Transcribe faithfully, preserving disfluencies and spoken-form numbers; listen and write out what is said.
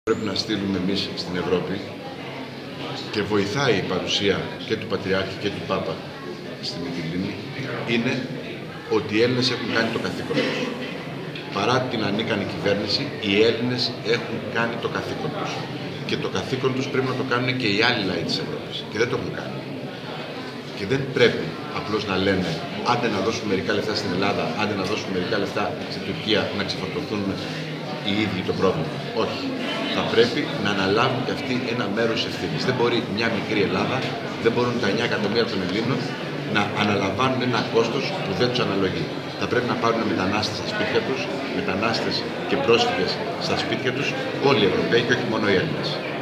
Πρέπει να στείλουμε εμείς στην Ευρώπη και βοηθάει η παρουσία και του Πατριάρχη και του Πάπα στη Μυτιλήνη είναι ότι οι Έλληνες έχουν κάνει το καθήκον τους. Παρά την ανίκανη κυβέρνηση, οι Έλληνες έχουν κάνει το καθήκον τους. Και το καθήκον τους πρέπει να το κάνουν και οι άλλοι λαοί της Ευρώπης. Και δεν το έχουν κάνει. Και δεν πρέπει απλώς να λένε άντε να δώσουμε μερικά λεφτά στην Ελλάδα, άντε να δώσουμε μερικά λεφτά στην Τουρκία να ξεφορτωθούν οι ίδιοι το πρόβλημα. Όχι. Θα πρέπει να αναλάβουν και αυτοί ένα μέρος ευθύνης. Δεν μπορεί μια μικρή Ελλάδα, δεν μπορούν τα εννιά εκατομμύρια των Ελλήνων να αναλαμβάνουν ένα κόστος που δεν τους αναλογεί. Θα πρέπει να πάρουν μετανάστες στα σπίτια τους, μετανάστες και πρόσφυγες στα σπίτια τους, όλοι οι Ευρωπαίοι και όχι μόνο οι Έλληνες.